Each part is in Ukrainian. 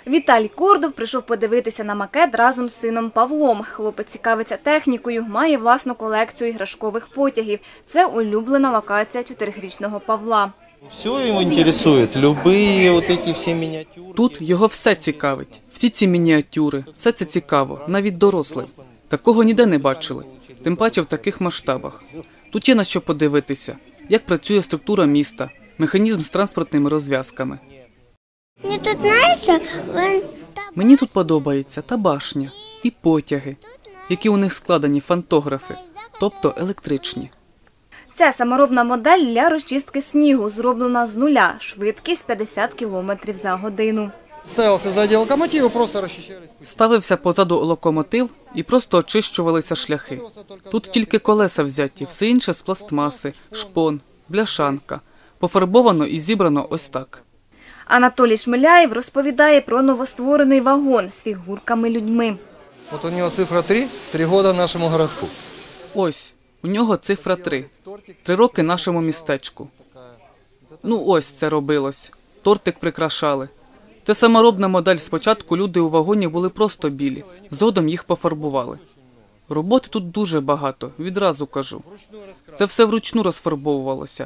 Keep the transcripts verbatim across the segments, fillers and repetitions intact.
Віталій Кордов прийшов подивитися на макет разом з сином Павлом. Хлопець цікавиться технікою, має власну колекцію іграшкових потягів. Це улюблена локація чотирирічного Павла. Все його інтересує, любі вот ці всі мініатюри. Тут його все цікавить. Всі ці мініатюри, все це цікаво, навіть дорослим. Такого ніде не бачили, тим паче в таких масштабах. Тут є на що подивитися, як працює структура міста, механізм з транспортними розв'язками. Мені тут, знаєш, він... Мені тут подобається та башня, і потяги, які у них складені фантографи, тобто електричні. Це саморобна модель для розчистки снігу, зроблена з нуля, швидкість п'ятдесят кілометрів за годину. Ставився ззаді локомотиву, просто розчищались. Ставився позаду локомотив і просто очищувалися шляхи. Тут тільки колеса взяті, все інше з пластмаси, шпон, бляшанка. Пофарбовано і зібрано ось так. Анатолій Шмиляєв розповідає про новостворений вагон з фігурками-людьми. От у нього цифра три, три роки нашому городку. Ось, у нього цифра три. Три роки нашому містечку. Ну ось це робилось. Тортик прикрашали. Це саморобна модель. Спочатку люди у вагоні були просто білі. Згодом їх пофарбували. Роботи тут дуже багато, відразу кажу. Це все вручну розфарбовувалося.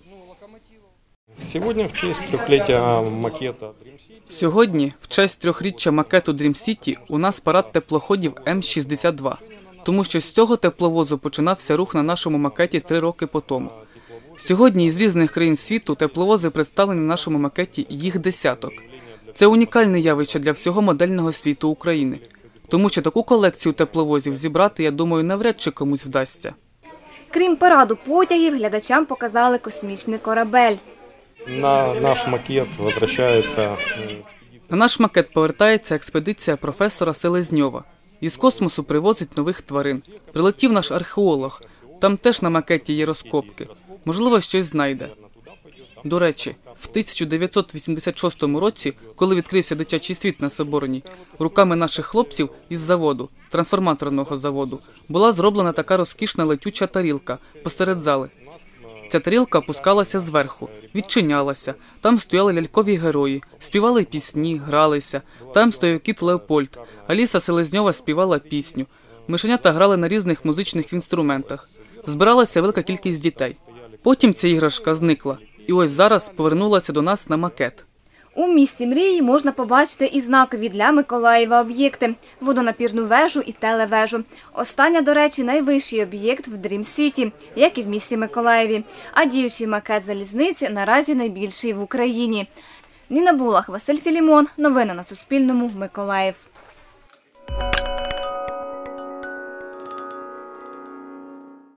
Сьогодні в честь трьохліття макета Dream City. Сьогодні, в честь трьохріччя макету Dream City, у нас парад теплоходів М шістдесят два. Тому що з цього тепловозу починався рух на нашому макеті три роки по тому. Сьогодні із різних країн світу тепловози представлені на нашому макеті, їх десяток. Це унікальне явище для всього модельного світу України. Тому що таку колекцію тепловозів зібрати, я думаю, навряд чи комусь вдасться. Крім параду потягів, глядачам показали космічний корабель. На наш макет возвращається... На наш макет повертається експедиція професора Селезньова. Із космосу привозить нових тварин. Прилетів наш археолог. Там теж на макеті є розкопки. Можливо, щось знайде. До речі, в тисяча дев'ятсот вісімдесят шостому році, коли відкрився дитячий світ на Соборній, руками наших хлопців із заводу, трансформаторного заводу, була зроблена така розкішна летюча тарілка посеред зали. Ця тарілка опускалася зверху, відчинялася, там стояли лялькові герої, співали пісні, гралися, там стояв кіт Леопольд, Аліса Селезньова співала пісню, мишенята грали на різних музичних інструментах, збиралася велика кількість дітей. Потім ця іграшка зникла, і ось зараз повернулася до нас на макет. У місті мрії можна побачити і знакові для Миколаєва об'єкти – водонапірну вежу і телевежу. Остання, до речі, найвищий об'єкт в Dream City, як і в місті Миколаєві. А діючий макет залізниці наразі найбільший в Україні. Ніна Булах, Василь Філімон. Новини на Суспільному. Миколаїв.